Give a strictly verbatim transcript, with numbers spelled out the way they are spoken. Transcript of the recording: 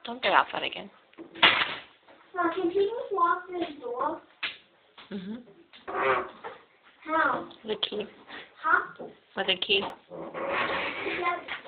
Don't get outside again. Well, can people lock this door? Mm-hmm. How? The key. Huh? With a key. Yes.